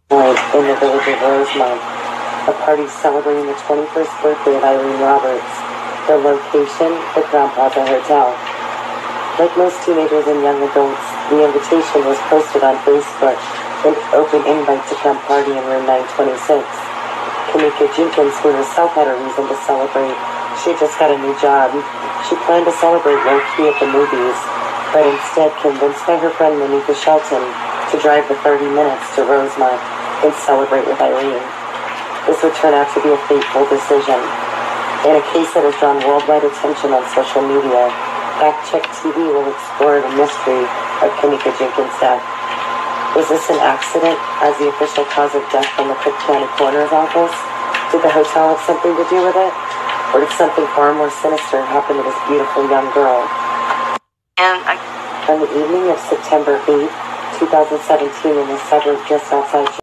point in the village of Rosemont, a party celebrating the 21st birthday of Irene Roberts. The location, the Crown Plaza Hotel. Like most teenagers and young adults, the invitation was posted on Facebook, an open invite to come party in room 926. Kenneka Jenkins, who herself had a reason to celebrate. She just got a new job. She planned to celebrate low-key at the movies, but instead convinced by her friend Monica Shelton to drive the 30 minutes to Rosemont and celebrate with Irene. This would turn out to be a fateful decision. In a case that has drawn worldwide attention on social media, Fact Check TV will explore the mystery of Kenneka Jenkins' death. Was this an accident as the official cause of death from the Cook County Coroner's Office? Did the hotel have something to do with it? Or did something far more sinister happen to this beautiful young girl? On the evening of September 8, 2017, in the suburb just outside